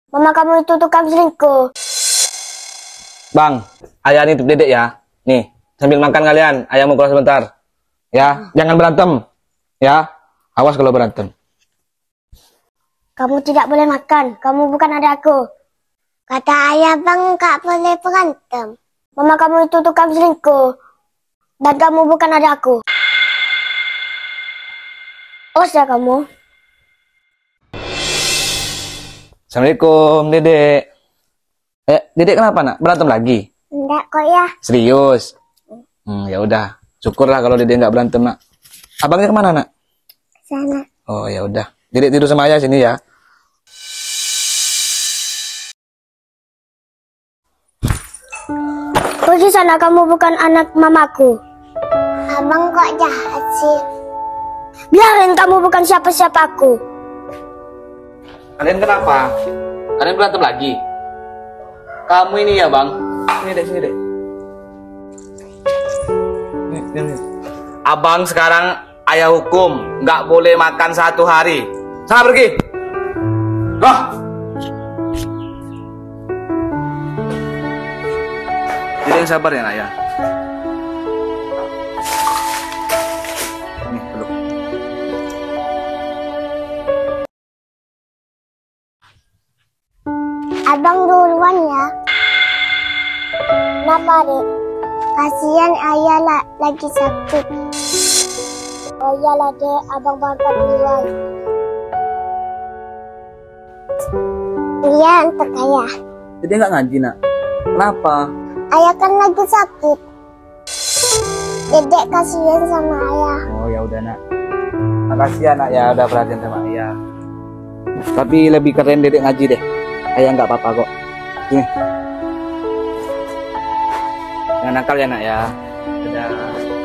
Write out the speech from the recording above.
Mama kamu itu tukang selingkuh. Bang, ayah nitip dedek ya. Nih, sambil makan kalian, ayah mau keluar sebentar. Ya, jangan berantem. Ya, awas kalau berantem. Kamu tidak boleh makan, kamu bukan adakku. Kata ayah bang, gak boleh berantem. Mama kamu itu tukang selingkuh. Dan kamu bukan adakku. Awas ya kamu. Assalamualaikum, dedek. Dedek kenapa nak? Berantem lagi? Enggak kok ya. Serius? Ya udah. Syukurlah kalau dedek nggak berantem nak. Abangnya kemana nak? Sana. Oh ya udah. Dedek tidur sama ayah sini ya. Pergi sana, kamu bukan anak mamaku. Abang kok jahat sih? Biarin, kamu bukan siapa-siapaku. Kalian kenapa? Kalian berantem lagi? Kamu ini ya bang? Sini deh. Nih. Abang sekarang ayah hukum, nggak boleh makan 1 hari. Sana pergi. Wah. Jadi yang sabar ya nak ya. Nih peluk. Abang duluan ya. Kenapa dek? Kasihan ayah lagi sakit. Oh iyalah dek, abang berangkat duluan. Iya untuk ayah. Jadi nggak ngaji nak? Kenapa? Ayah kan lagi sakit. Dedek kasihan sama ayah. Oh ya udah nak. Makasih ya nak ya udah perhatian sama ayah. Tapi lebih keren dedek ngaji deh. Ayah nggak apa-apa kok. Sini. Jangan nakal ya nak ya. Dadah.